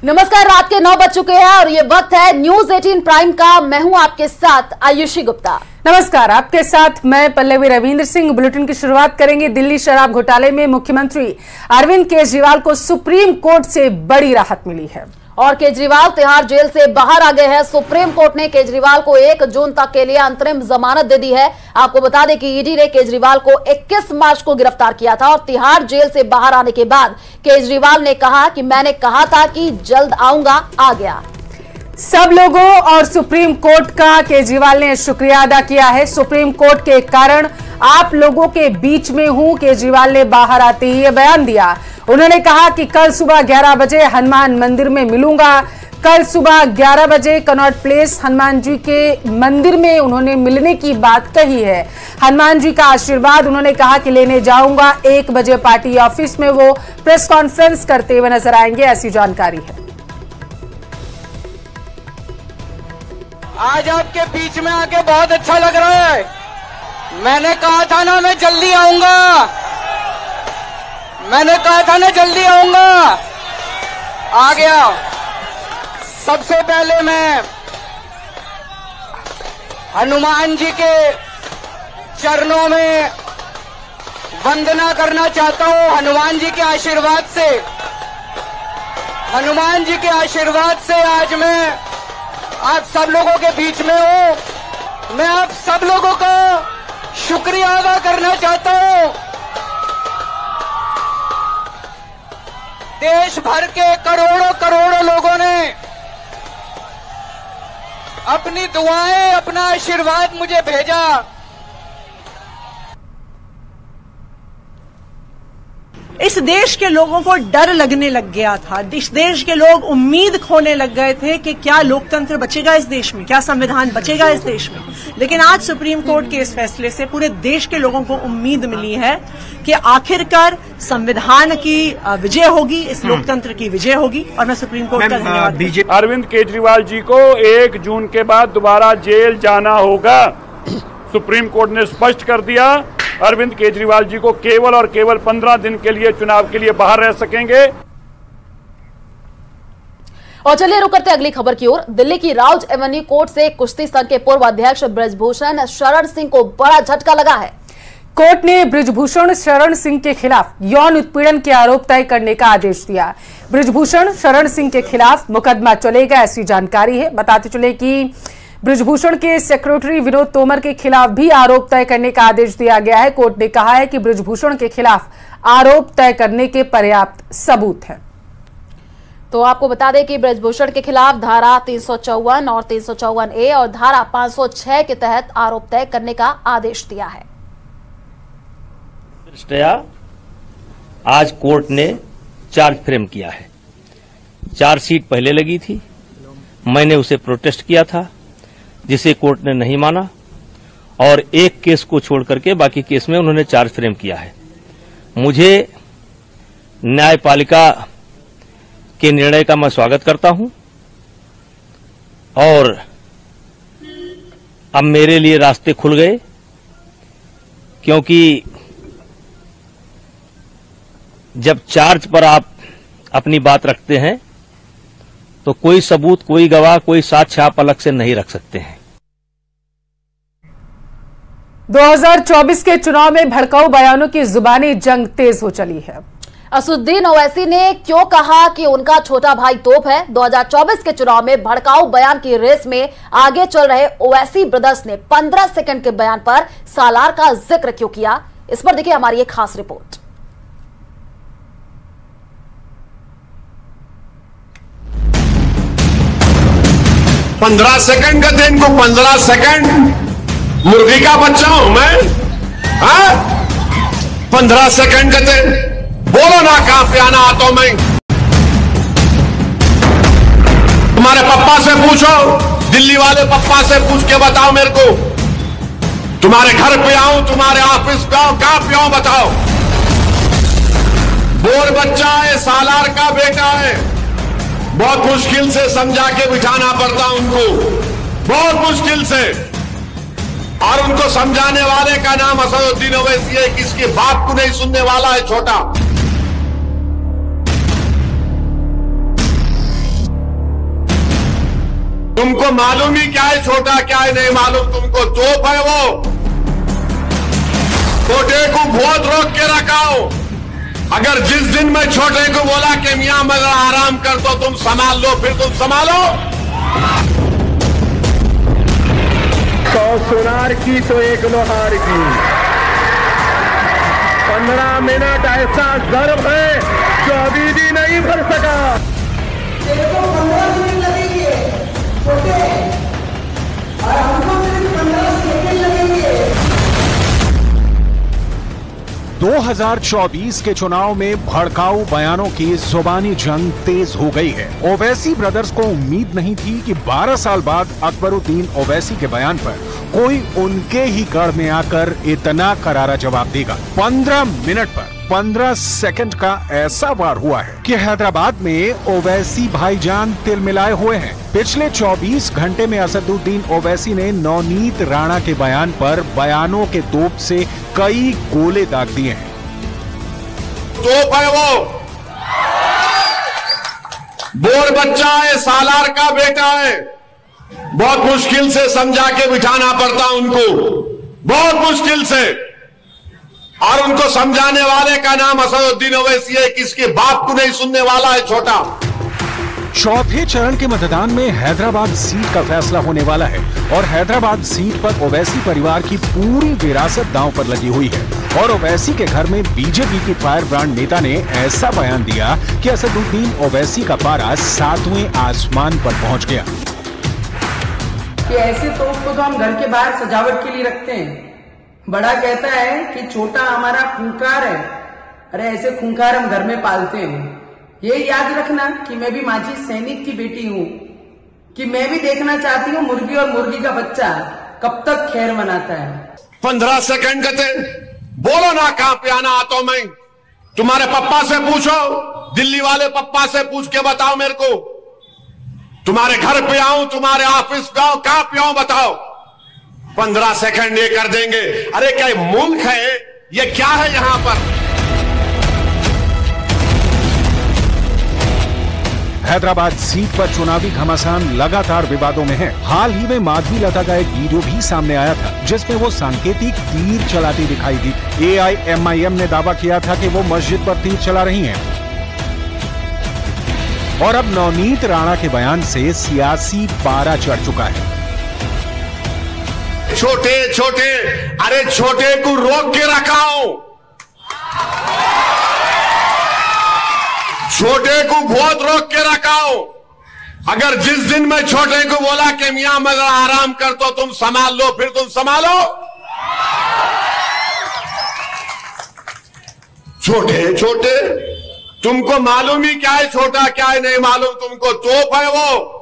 नमस्कार, रात के 9 बज चुके हैं और ये वक्त है न्यूज 18 प्राइम का। मैं हूं आपके साथ आयुषी गुप्ता। नमस्कार, आपके साथ मैं पल्लवी रविंद्र सिंह। बुलेटिन की शुरुआत करेंगे दिल्ली शराब घोटाले में मुख्यमंत्री अरविंद केजरीवाल को सुप्रीम कोर्ट से बड़ी राहत मिली है और केजरीवाल तिहाड़ जेल से बाहर आ गए हैं। सुप्रीम कोर्ट ने केजरीवाल को 1 जून तक के लिए अंतरिम जमानत दे दी है। आपको बता दें कि ईडी ने केजरीवाल को 21 मार्च को गिरफ्तार किया था और तिहाड़ जेल से बाहर आने के बाद केजरीवाल ने कहा कि मैंने कहा था कि जल्द आऊंगा, आ गया। सब लोगों और सुप्रीम कोर्ट का केजरीवाल ने शुक्रिया अदा किया है। सुप्रीम कोर्ट के कारण आप लोगों के बीच में हूं, केजरीवाल ने बाहर आते ही यह बयान दिया। उन्होंने कहा कि कल सुबह 11 बजे हनुमान मंदिर में मिलूंगा। कल सुबह 11 बजे कनॉट प्लेस हनुमान जी के मंदिर में उन्होंने मिलने की बात कही है। हनुमान जी का आशीर्वाद उन्होंने कहा कि लेने जाऊंगा। 1 बजे पार्टी ऑफिस में वो प्रेस कॉन्फ्रेंस करते हुए नजर आएंगे, ऐसी जानकारी है। आज आपके बीच में आके बहुत अच्छा लग रहा है। मैंने कहा था ना मैं जल्दी आऊंगा, मैंने कहा था ना जल्दी आऊंगा, आ गया। सबसे पहले मैं हनुमान जी के चरणों में वंदना करना चाहता हूं। हनुमान जी के आशीर्वाद से, हनुमान जी के आशीर्वाद से आज मैं आप सब लोगों के बीच में हूं। मैं आप सब लोगों का शुक्रिया अदा करना चाहता हूं। देश भर के करोड़ों करोड़ों लोगों ने अपनी दुआएं, अपना आशीर्वाद मुझे भेजा। इस देश के लोगों को डर लगने लग गया था। इस देश के लोग उम्मीद खोने लग गए थे कि क्या लोकतंत्र बचेगा इस देश में, क्या संविधान बचेगा इस देश में। लेकिन आज सुप्रीम कोर्ट के इस फैसले से पूरे देश के लोगों को उम्मीद मिली है कि आखिरकार संविधान की विजय होगी, इस लोकतंत्र की विजय होगी। और मैं सुप्रीम कोर्ट का धन्यवाद। अरविंद केजरीवाल जी को 1 जून के बाद दोबारा जेल जाना होगा। सुप्रीम कोर्ट ने स्पष्ट कर दिया अरविंद केजरीवाल जी को केवल और केवल 15 दिन के लिए चुनाव के लिए बाहर रह सकेंगे। और चलिए रुक करते अगली खबर की ओर। दिल्ली की राउज एवेन्यू कोर्ट से कुश्ती संघ के पूर्व अध्यक्ष ब्रजभूषण शरण सिंह को बड़ा झटका लगा है। कोर्ट ने ब्रजभूषण शरण सिंह के खिलाफ यौन उत्पीड़न के आरोप तय करने का आदेश दिया। ब्रजभूषण शरण सिंह के खिलाफ मुकदमा चलेगा, ऐसी जानकारी है। बताते चले कि ब्रजभूषण के सेक्रेटरी विनोद तोमर के खिलाफ भी आरोप तय करने का आदेश दिया गया है। कोर्ट ने कहा है कि ब्रजभूषण के खिलाफ आरोप तय करने के पर्याप्त सबूत हैं। तो आपको बता दें कि ब्रजभूषण के खिलाफ धारा 354 और 354A और धारा 506 के तहत आरोप तय करने का आदेश दिया है। आज कोर्ट ने चार्ज फ्रेम किया है। चार्जशीट पहले लगी थी, मैंने उसे प्रोटेस्ट किया था, जिसे कोर्ट ने नहीं माना और एक केस को छोड़ करके बाकी केस में उन्होंने चार्ज फ्रेम किया है। मुझे न्यायपालिका के निर्णय का मैं स्वागत करता हूं और अब मेरे लिए रास्ते खुल गए, क्योंकि जब चार्ज पर आप अपनी बात रखते हैं तो कोई सबूत, कोई गवाह, कोई साक्ष्य आप अलग से नहीं रख सकते हैं। 2024 के चुनाव में भड़काऊ बयानों की जुबानी जंग तेज हो चली है। असदुद्दीन ओवैसी ने क्यों कहा कि उनका छोटा भाई तोप है। 2024 के चुनाव में भड़काऊ बयान की रेस में आगे चल रहे ओवैसी ब्रदर्स ने 15 सेकंड के बयान पर सालार का जिक्र क्यों किया, इस पर देखिए हमारी एक खास रिपोर्ट। 15 सेकंड कहते हैं इनको। 15 सेकंड मुर्गी का बच्चा हूं मैं? 15 सेकंड कहते, बोलो ना कहां पे आना आता हूं मैं। तुम्हारे पप्पा से पूछो, दिल्ली वाले पप्पा से पूछ के बताओ मेरे को। तुम्हारे घर पे आऊं, तुम्हारे ऑफिस पे आऊं, कहां पे आऊं बताओ। बोर बच्चा है, सालार का बेटा है, बहुत मुश्किल से समझा के बिठाना पड़ता उनको, बहुत मुश्किल से। और उनको समझाने वाले का नाम असदुद्दीन ओवैसी है, किसके बाप को नहीं सुनने वाला है छोटा। तुमको मालूम ही क्या है छोटा क्या है नहीं मालूम तुमको, तोप है वो। छोटे को बहुत रोक के रखा हो। अगर जिस दिन मैं छोटे को बोला कि मियां मगर आराम कर तो तुम संभाल लो, फिर तुम संभालो। 100 सोनार की तो 1 लोहार की। 15 मिनट ऐसा ज़र्ब है जो अभी भी नहीं भर सका। तेरे को 15 मिनट लगेंगे छोटे, और हमको सिर्फ 15 सेकंड लगेंगे। 2024 के चुनाव में भड़काऊ बयानों की जुबानी जंग तेज हो गई है। ओवैसी ब्रदर्स को उम्मीद नहीं थी कि 12 साल बाद अकबरुद्दीन ओवैसी के बयान पर कोई उनके ही गढ़ में आकर इतना करारा जवाब देगा। 15 मिनट पर 15 सेकंड का ऐसा वार हुआ है कि हैदराबाद में ओवैसी भाईजान तिलमिलाए हुए हैं। पिछले 24 घंटे में असदुद्दीन ओवैसी ने नवनीत राणा के बयान पर बयानों के तोप से कई गोले दाग दिए हैं। तोप है वो, बोर बच्चा है, सालार का बेटा है। बहुत मुश्किल से समझा के बिठाना पड़ता उनको, बहुत मुश्किल से। और उनको समझाने वाले का नाम असदुद्दीन ओवैसी है, किसके बाप को नहीं सुनने वाला है छोटा। चौथे चरण के मतदान में हैदराबाद सीट का फैसला होने वाला है और हैदराबाद सीट पर ओवैसी परिवार की पूरी विरासत दांव पर लगी हुई है। और ओवैसी के घर में बीजेपी की फायर ब्रांड नेता ने ऐसा बयान दिया कि असदुद्दीन ओवैसी का पारा 7वें आसमान पर पहुंच गया। कि ऐसे तोप को तो हम घर के बाहर सजावट के लिए रखते हैं। बड़ा कहता है कि छोटा हमारा खूंखार है। अरे ऐसे खूंखार हम घर में पालते हैं। ये याद रखना कि मैं भी माजी सैनिक की बेटी हूँ, कि मैं भी देखना चाहती हूँ मुर्गी और मुर्गी का बच्चा कब तक खैर मनाता है। 15 सेकंड कहते, बोलो ना कहां पे आना आता हूं मैं। तुम्हारे पप्पा से पूछो, दिल्ली वाले पप्पा से पूछ के बताओ मेरे को। तुम्हारे घर पे आऊं, तुम्हारे ऑफिस पे आऊं, कहां पे आऊं बताओ। 15 सेकंड ये कर देंगे। अरे क्या मुल्क है ये, क्या है यहां पर। हैदराबाद सीट पर चुनावी घमासान लगातार विवादों में है। हाल ही में माधवी लता का एक वीडियो भी सामने आया था जिसमें वो सांकेतिक तीर चलाती दिखाई दी। AIMIM ने दावा किया था कि वो मस्जिद पर तीर चला रही हैं। और अब नवनीत राणा के बयान से सियासी पारा चढ़ चुका है। छोटे छोटे, अरे छोटे को रोक के रखा हूं। छोटे को बहुत रोक के रखा हूं। अगर जिस दिन मैं छोटे को बोला कि मियां मगर आराम कर तो तुम संभाल लो, फिर तुम संभालो। छोटे छोटे, तुमको मालूम ही क्या है छोटा क्या है नहीं मालूम तुमको, तोप है वो।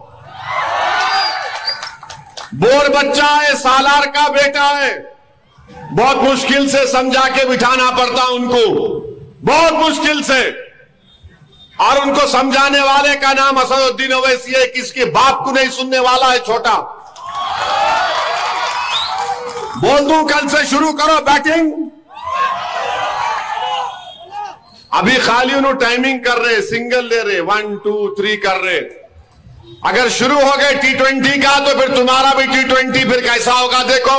बोर बच्चा है, सालार का बेटा है। बहुत मुश्किल से समझा के बिठाना पड़ता उनको, बहुत मुश्किल से। और उनको समझाने वाले का नाम असदुद्दीन ओवैसी है, किसके बाप को नहीं सुनने वाला है छोटा। बोल दूं कल से शुरू करो बैटिंग। अभी खाली उन्होंने टाइमिंग कर रहे, सिंगल ले रहे, 1 2 3 कर रहे। अगर शुरू हो गए T20 का तो फिर तुम्हारा भी T20 फिर कैसा होगा देखो।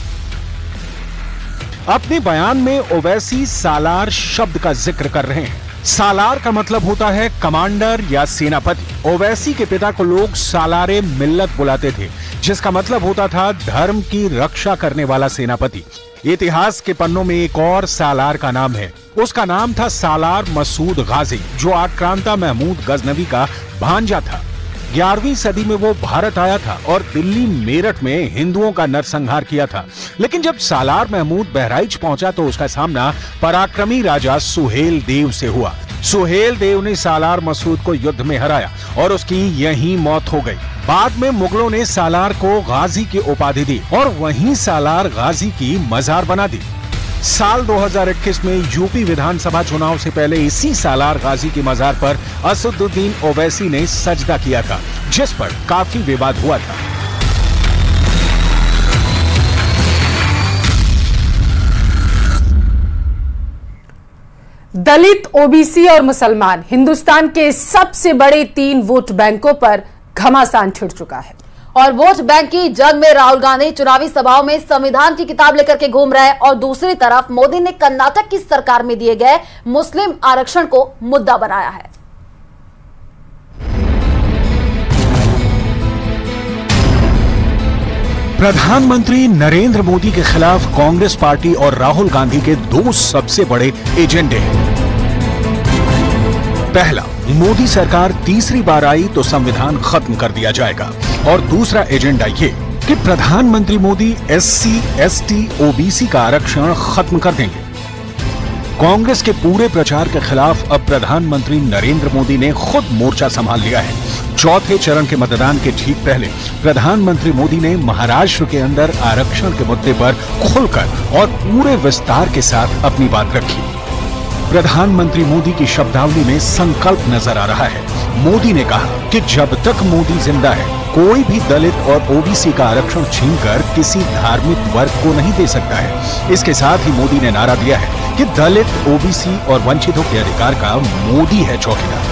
अपने बयान में ओवैसी सालार शब्द का जिक्र कर रहे हैं। सालार का मतलब होता है कमांडर या सेनापति। ओवैसी के पिता को लोग सालारे मिल्लत बुलाते थे, जिसका मतलब होता था धर्म की रक्षा करने वाला सेनापति। इतिहास के पन्नों में एक और सालार का नाम है। उसका नाम था सालार मसूद गाजी, जो आक्रांता महमूद गजनवी का भांजा था। 11वीं सदी में वो भारत आया था और दिल्ली मेरठ में हिंदुओं का नरसंहार किया था। लेकिन जब सालार महमूद बहराइच पहुंचा तो उसका सामना पराक्रमी राजा सुहेल देव से हुआ। सुहेल देव ने सालार मसूद को युद्ध में हराया और उसकी यहीं मौत हो गई। बाद में मुगलों ने सालार को गाजी की उपाधि दी और वहीं सालार गाजी की मजार बना दी। साल 2021 में यूपी विधानसभा चुनाव से पहले इसी सालार गाजी की मजार पर असदुद्दीन ओवैसी ने सजदा किया था, जिस पर काफी विवाद हुआ था। दलित, ओबीसी और मुसलमान हिंदुस्तान के सबसे बड़े 3 वोट बैंकों पर घमासान छिड़ चुका है। और वोट बैंक की जंग में राहुल गांधी चुनावी सभाओं में संविधान की किताब लेकर के घूम रहे हैं और दूसरी तरफ मोदी ने कर्नाटक की सरकार में दिए गए मुस्लिम आरक्षण को मुद्दा बनाया है। प्रधानमंत्री नरेंद्र मोदी के खिलाफ कांग्रेस पार्टी और राहुल गांधी के दो सबसे बड़े एजेंडे हैं। पहला, मोदी सरकार तीसरी बार आई तो संविधान खत्म कर दिया जाएगा, और दूसरा एजेंडा ये कि प्रधानमंत्री मोदी एससी, एसटी, ओबीसी का आरक्षण खत्म कर देंगे। कांग्रेस के पूरे प्रचार के खिलाफ अब प्रधानमंत्री नरेंद्र मोदी ने खुद मोर्चा संभाल लिया है। चौथे चरण के मतदान के ठीक पहले प्रधानमंत्री मोदी ने महाराष्ट्र के अंदर आरक्षण के मुद्दे पर खुलकर और पूरे विस्तार के साथ अपनी बात रखी। प्रधानमंत्री मोदी की शब्दावली में संकल्प नजर आ रहा है। मोदी ने कहा कि जब तक मोदी जिंदा है, कोई भी दलित और ओबीसी का आरक्षण छीनकर किसी धार्मिक वर्ग को नहीं दे सकता है। इसके साथ ही मोदी ने नारा दिया है कि दलित, ओबीसी और वंचितों के अधिकार का मोदी है चौकीदार।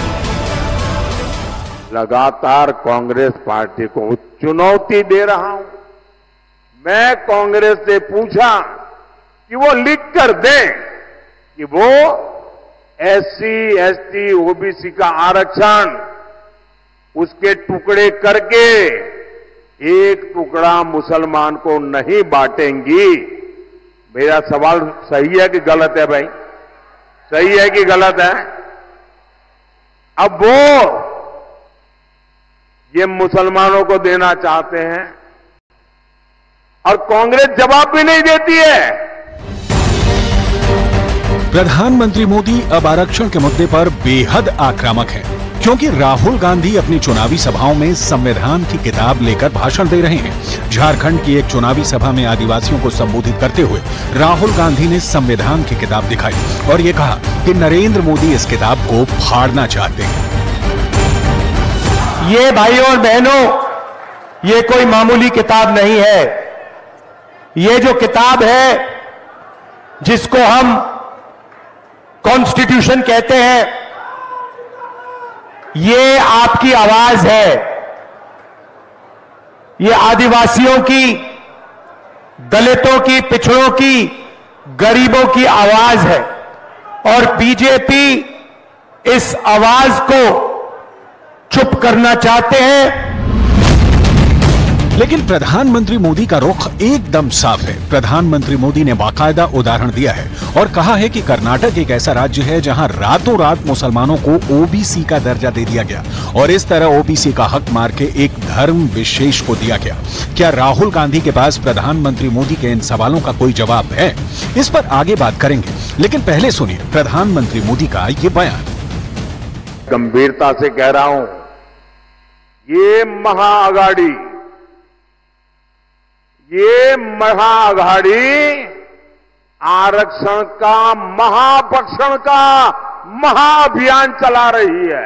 लगातार कांग्रेस पार्टी को चुनौती दे रहा हूं। मैं कांग्रेस से पूछा कि वो लिख कर दें कि वो एससी, एसटी, ओबीसी का आरक्षण उसके टुकड़े करके एक टुकड़ा मुसलमान को नहीं बांटेंगी। मेरा सवाल सही है कि गलत है भाई? सही है कि गलत है? अब वो ये मुसलमानों को देना चाहते हैं और कांग्रेस जवाब भी नहीं देती है। प्रधानमंत्री मोदी अब आरक्षण के मुद्दे पर बेहद आक्रामक हैं, क्योंकि राहुल गांधी अपनी चुनावी सभाओं में संविधान की किताब लेकर भाषण दे रहे हैं। झारखंड की एक चुनावी सभा में आदिवासियों को संबोधित करते हुए राहुल गांधी ने संविधान की किताब दिखाई और ये कहा कि नरेंद्र मोदी इस किताब को फाड़ना चाहते हैं। ये भाइयों और बहनों, ये कोई मामूली किताब नहीं है। ये जो किताब है, जिसको हम कॉन्स्टिट्यूशन कहते हैं, ये आपकी आवाज है। ये आदिवासियों की, दलितों की, पिछड़ों की, गरीबों की आवाज है और बीजेपी इस आवाज को चुप करना चाहते हैं। लेकिन प्रधानमंत्री मोदी का रुख एकदम साफ है। प्रधानमंत्री मोदी ने बाकायदा उदाहरण दिया है और कहा है कि कर्नाटक एक ऐसा राज्य है जहां रातों रात मुसलमानों को ओबीसी का दर्जा दे दिया गया और इस तरह ओबीसी का हक मार के एक धर्म विशेष को दिया गया। क्या राहुल गांधी के पास प्रधानमंत्री मोदी के इन सवालों का कोई जवाब है? इस पर आगे बात करेंगे, लेकिन पहले सुनिए प्रधानमंत्री मोदी का ये बयान। गंभीरता से कह रहा हूं, ये महाअघाड़ी आरक्षण का, महापक्षण का महाअभियान चला रही है।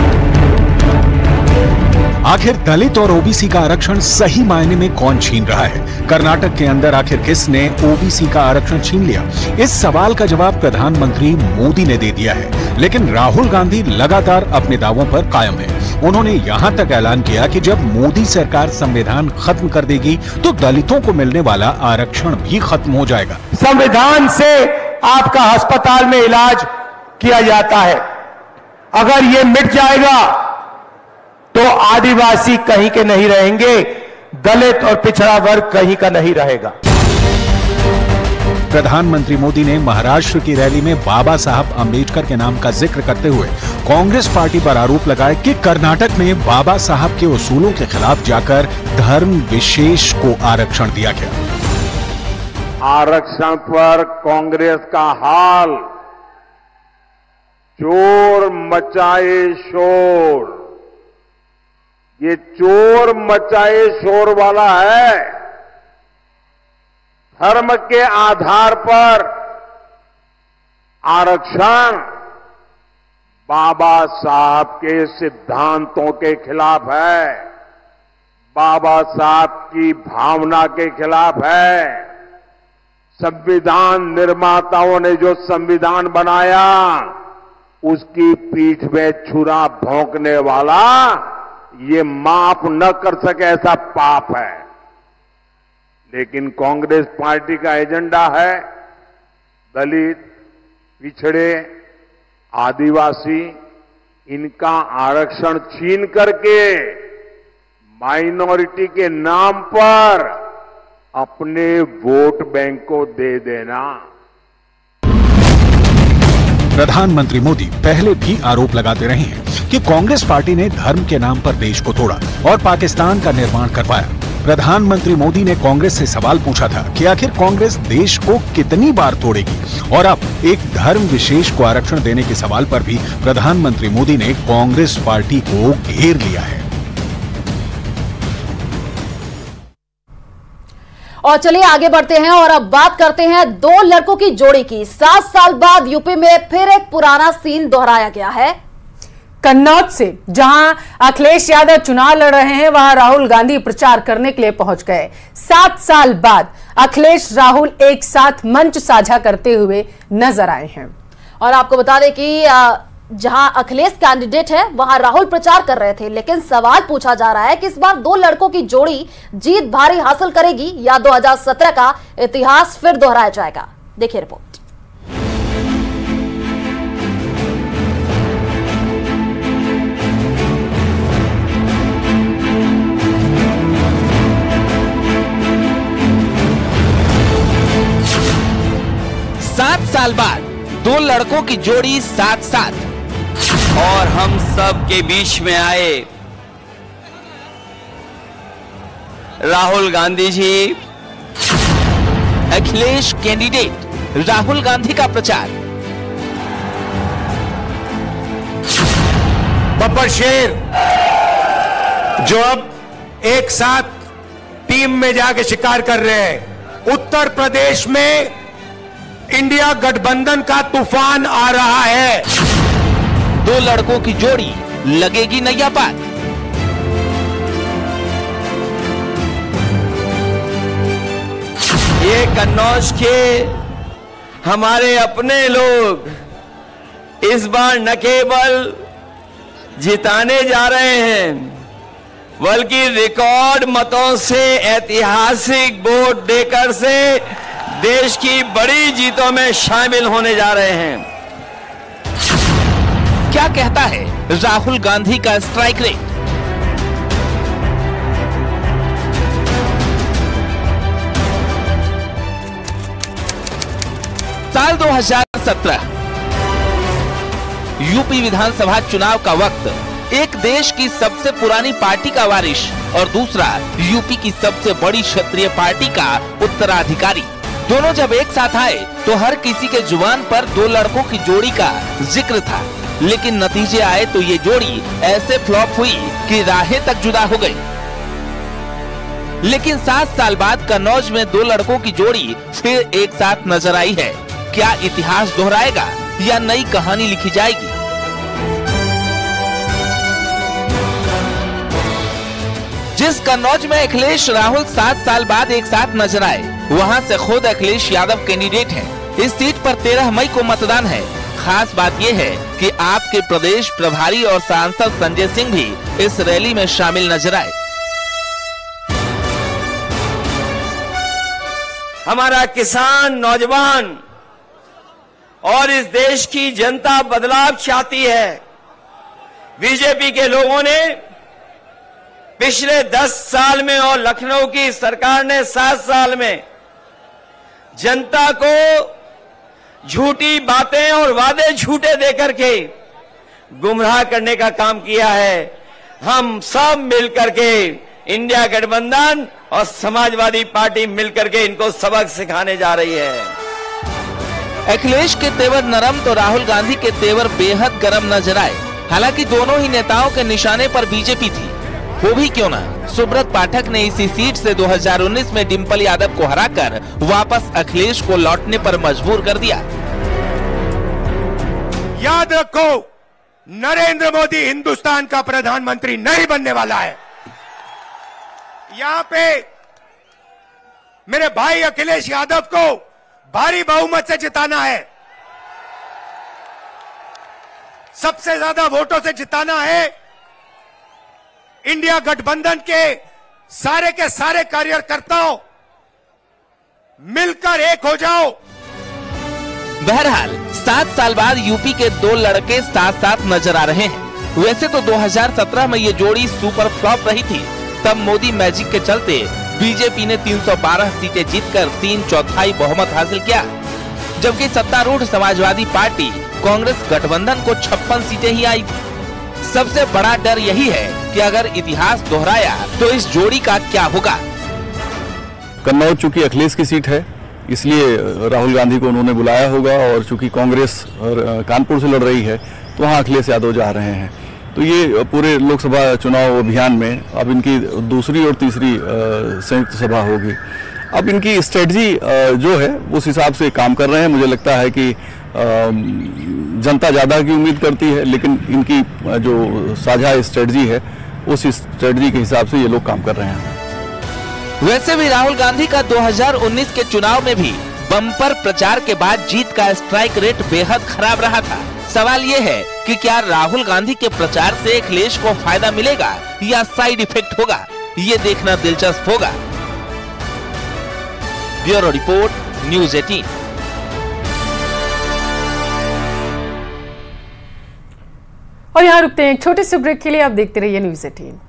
आखिर दलित और ओबीसी का आरक्षण सही मायने में कौन छीन रहा है? कर्नाटक के अंदर आखिर किसने ओबीसी का आरक्षण छीन लिया? इस सवाल का जवाब प्रधानमंत्री मोदी ने दे दिया है, लेकिन राहुल गांधी लगातार अपने दावों पर कायम है। उन्होंने यहां तक ऐलान किया कि जब मोदी सरकार संविधान खत्म कर देगी तो दलितों को मिलने वाला आरक्षण भी खत्म हो जाएगा। संविधान से आपका अस्पताल में इलाज किया जाता है, अगर ये मिट जाएगा तो आदिवासी कहीं के नहीं रहेंगे, दलित और पिछड़ा वर्ग कहीं का नहीं रहेगा। प्रधानमंत्री मोदी ने महाराष्ट्र की रैली में बाबा साहब अंबेडकर के नाम का जिक्र करते हुए कांग्रेस पार्टी पर आरोप लगाया कि कर्नाटक में बाबा साहब के उसूलों के खिलाफ जाकर धर्म विशेष को आरक्षण दिया गया। आरक्षण पर कांग्रेस का हाल, चोर मचाए शोर, ये चोर मचाए शोर वाला है। धर्म के आधार पर आरक्षण बाबा साहब के सिद्धांतों के खिलाफ है, बाबा साहब की भावना के खिलाफ है। संविधान निर्माताओं ने जो संविधान बनाया, उसकी पीठ में छुरा भोंकने वाला ये माफ न कर सके ऐसा पाप है। लेकिन कांग्रेस पार्टी का एजेंडा है दलित, पिछड़े, आदिवासी, इनका आरक्षण छीन करके माइनॉरिटी के नाम पर अपने वोट बैंक को दे देना। प्रधानमंत्री मोदी पहले भी आरोप लगाते रहे हैं कि कांग्रेस पार्टी ने धर्म के नाम पर देश को तोड़ा और पाकिस्तान का निर्माण करवाया। प्रधानमंत्री मोदी ने कांग्रेस से सवाल पूछा था कि आखिर कांग्रेस देश को कितनी बार तोड़ेगी, और अब एक धर्म विशेष को आरक्षण देने के सवाल पर भी प्रधानमंत्री मोदी ने कांग्रेस पार्टी को घेर लिया है। और चलिए आगे बढ़ते हैं और अब बात करते हैं दो लड़कों की जोड़ी की। 7 साल बाद यूपी में फिर एक पुराना सीन दोहराया गया है। कन्नौज से जहां अखिलेश यादव चुनाव लड़ रहे हैं, वहां राहुल गांधी प्रचार करने के लिए पहुंच गए। 7 साल बाद अखिलेश राहुल एक साथ मंच साझा करते हुए नजर आए हैं। और आपको बता दें कि जहां अखिलेश कैंडिडेट है वहां राहुल प्रचार कर रहे थे, लेकिन सवाल पूछा जा रहा है कि इस बार दो लड़कों की जोड़ी जीत भारी हासिल करेगी या 2017 का इतिहास फिर दोहराया जाएगा। देखिए रिपोर्ट। सात साल बाद दो लड़कों की जोड़ी साथ साथ और हम सब के बीच में आए राहुल गांधी जी। अखिलेश कैंडिडेट राहुल गांधी का प्रचार। बब्बर शेर जो अब एक साथ टीम में जाके शिकार कर रहे हैं। उत्तर प्रदेश में इंडिया गठबंधन का तूफान आ रहा है। दो लड़कों की जोड़ी लगेगी नैया पार। ये कन्नौज के हमारे अपने लोग इस बार न केवल जिताने जा रहे हैं, बल्कि रिकॉर्ड मतों से ऐतिहासिक वोट देकर से देश की बड़ी जीतों में शामिल होने जा रहे हैं। क्या कहता है राहुल गांधी का स्ट्राइक रेट? साल 2017 यूपी विधानसभा चुनाव का वक्त। एक देश की सबसे पुरानी पार्टी का वारिस और दूसरा यूपी की सबसे बड़ी क्षत्रिय पार्टी का उत्तराधिकारी। दोनों जब एक साथ आए तो हर किसी के जुबान पर दो लड़कों की जोड़ी का जिक्र था, लेकिन नतीजे आए तो ये जोड़ी ऐसे फ्लॉप हुई कि राहें तक जुदा हो गई। लेकिन 7 साल बाद कन्नौज में दो लड़कों की जोड़ी फिर एक साथ नजर आई है। क्या इतिहास दोहराएगा या नई कहानी लिखी जाएगी? जिस कन्नौज में अखिलेश राहुल 7 साल बाद एक साथ नजर आए, वहां से खुद अखिलेश यादव कैंडिडेट हैं। इस सीट पर 13 मई को मतदान है। खास बात यह है कि आपके प्रदेश प्रभारी और सांसद संजय सिंह भी इस रैली में शामिल नजर आए। हमारा किसान, नौजवान और इस देश की जनता बदलाव चाहती है। बीजेपी के लोगों ने पिछले 10 साल में और लखनऊ की सरकार ने 7 साल में जनता को झूठी बातें और वादे झूठे देकर के गुमराह करने का काम किया है। हम सब मिलकर के इंडिया गठबंधन और समाजवादी पार्टी मिलकर के इनको सबक सिखाने जा रही है। अखिलेश के तेवर नरम तो राहुल गांधी के तेवर बेहद गर्म नजर आए। हालांकि दोनों ही नेताओं के निशाने पर बीजेपी थी। वो भी क्यों ना, सुब्रत पाठक ने इसी सीट से 2019 में डिंपल यादव को हराकर वापस अखिलेश को लौटने पर मजबूर कर दिया। याद रखो, नरेंद्र मोदी हिंदुस्तान का प्रधानमंत्री नहीं बनने वाला है। यहां पे मेरे भाई अखिलेश यादव को भारी बहुमत से जिताना है, सबसे ज्यादा वोटों से जिताना है। इंडिया गठबंधन के सारे कार्यकर्ताओं मिलकर एक हो जाओ। बहरहाल 7 साल बाद यूपी के 2 लड़के साथ साथ नजर आ रहे हैं। वैसे तो 2017 में ये जोड़ी सुपर फ्लॉप रही थी। तब मोदी मैजिक के चलते बीजेपी ने 312 सीटें जीतकर 3/4 बहुमत हासिल किया, जबकि सत्तारूढ़ समाजवादी पार्टी कांग्रेस गठबंधन को 56 सीटें ही आई। सबसे बड़ा डर यही है कि अगर इतिहास दोहराया तो इस जोड़ी का क्या होगा। कन्नौज चूंकि अखिलेश की सीट है, इसलिए राहुल गांधी को उन्होंने बुलाया होगा, और चूंकि कांग्रेस कानपुर से लड़ रही है तो वहाँ अखिलेश यादव जा रहे हैं। तो ये पूरे लोकसभा चुनाव अभियान में अब इनकी दूसरी और तीसरी संयुक्त सभा होगी। अब इनकी स्ट्रेटजी जो है उस हिसाब से काम कर रहे हैं। मुझे लगता है कि जनता ज़्यादा की उम्मीद करती है, लेकिन इनकी जो साझा स्ट्रेटजी है उस स्ट्रेटजी के हिसाब से ये लोग काम कर रहे हैं। वैसे भी राहुल गांधी का 2019 के चुनाव में भी बम्पर प्रचार के बाद जीत का स्ट्राइक रेट बेहद खराब रहा था। सवाल ये है कि क्या राहुल गांधी के प्रचार से अखिलेश को फायदा मिलेगा या साइड इफेक्ट होगा, ये देखना दिलचस्प होगा। Bureau report, news 18। और यहाँ रुकते हैं एक छोटे से ब्रेक के लिए। आप देखते रहिए न्यूज़ 18।